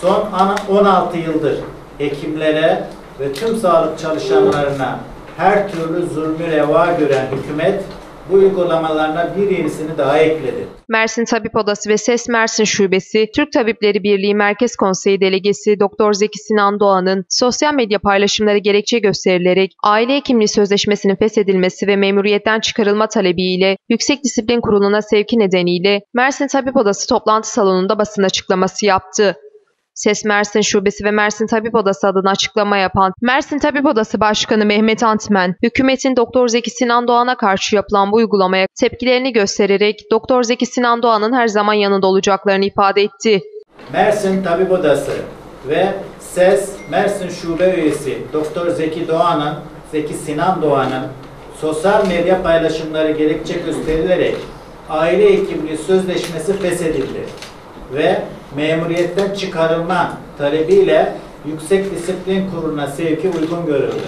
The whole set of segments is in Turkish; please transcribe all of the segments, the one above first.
son 16 yıldır hekimlere ve tüm sağlık çalışanlarına her türlü zulmü reva gören hükümet bu uygulamalarına bir yenisini daha ekledi. Mersin Tabip Odası ve SES Mersin Şubesi, Türk Tabipleri Birliği Merkez Konseyi Delegesi Doktor Zeki Sinan Doğan'ın sosyal medya paylaşımları gerekçe gösterilerek aile hekimliği sözleşmesinin feshedilmesi ve memuriyetten çıkarılma talebiyle Yüksek Disiplin Kurulu'na sevki nedeniyle Mersin Tabip Odası toplantı salonunda basın açıklaması yaptı. SES Mersin Şubesi ve Mersin Tabip Odası adına açıklama yapan Mersin Tabip Odası Başkanı Mehmet Antmen, hükümetin Doktor Zeki Sinan Doğan'a karşı yapılan bu uygulamaya tepkilerini göstererek Doktor Zeki Sinan Doğan'ın her zaman yanında olacaklarını ifade etti. Mersin Tabip Odası ve SES Mersin Şube Üyesi Doktor Zeki Sinan Doğan'ın sosyal medya paylaşımları gerekçe gösterilerek aile hekimliği sözleşmesi feshedildi ve memuriyetten çıkarılma talebiyle Yüksek Disiplin Kurulu'na sevki uygun görüldü.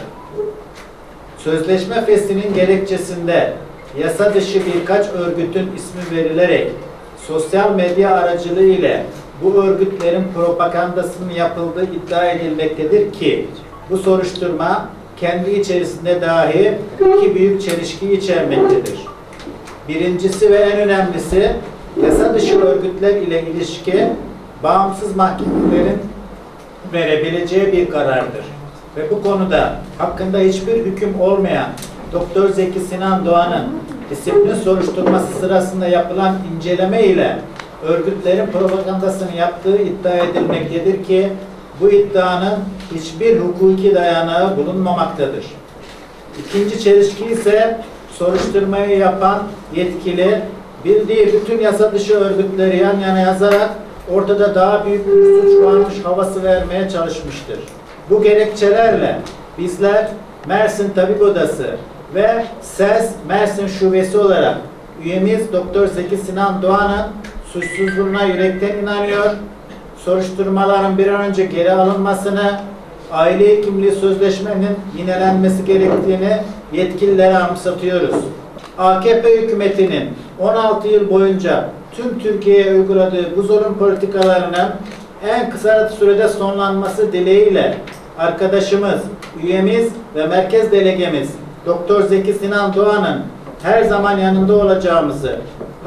Sözleşme feshinin gerekçesinde yasa dışı birkaç örgütün ismi verilerek sosyal medya aracılığı ile bu örgütlerin propagandasının yapıldığı iddia edilmektedir ki bu soruşturma kendi içerisinde dahi iki büyük çelişkiyi içermektedir. Birincisi ve en önemlisi, yasa dışı örgütler ile ilişki bağımsız mahkemelerin verebileceği bir karardır. Ve bu konuda hakkında hiçbir hüküm olmayan Doktor Zeki Sinan Doğan'ın disiplin soruşturması sırasında yapılan inceleme ile örgütlerin propagandasını yaptığı iddia edilmektedir ki bu iddianın hiçbir hukuki dayanağı bulunmamaktadır. İkinci çelişki ise soruşturmayı yapan yetkili bildiği bütün yasa dışı örgütleri yan yana yazarak ortada daha büyük bir suç varmış havası vermeye çalışmıştır. Bu gerekçelerle bizler Mersin Tabip Odası ve SES Mersin Şubesi olarak üyemiz Doktor Zeki Sinan Doğan'ın suçsuzluğuna yürekten inanıyor, soruşturmaların bir an önce geri alınmasını, aile hekimliği sözleşmenin yinelenmesi gerektiğini yetkililere anımsatıyoruz. AKP hükümetinin 16 yıl boyunca tüm Türkiye'ye uyguladığı bu zulüm politikalarının en kısa sürede sonlanması dileğiyle arkadaşımız, üyemiz ve merkez delegemiz Doktor Zeki Sinan Doğan'ın her zaman yanında olacağımızı,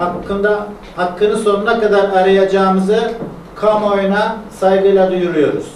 hakkını sonuna kadar arayacağımızı kamuoyuna saygıyla duyuruyoruz.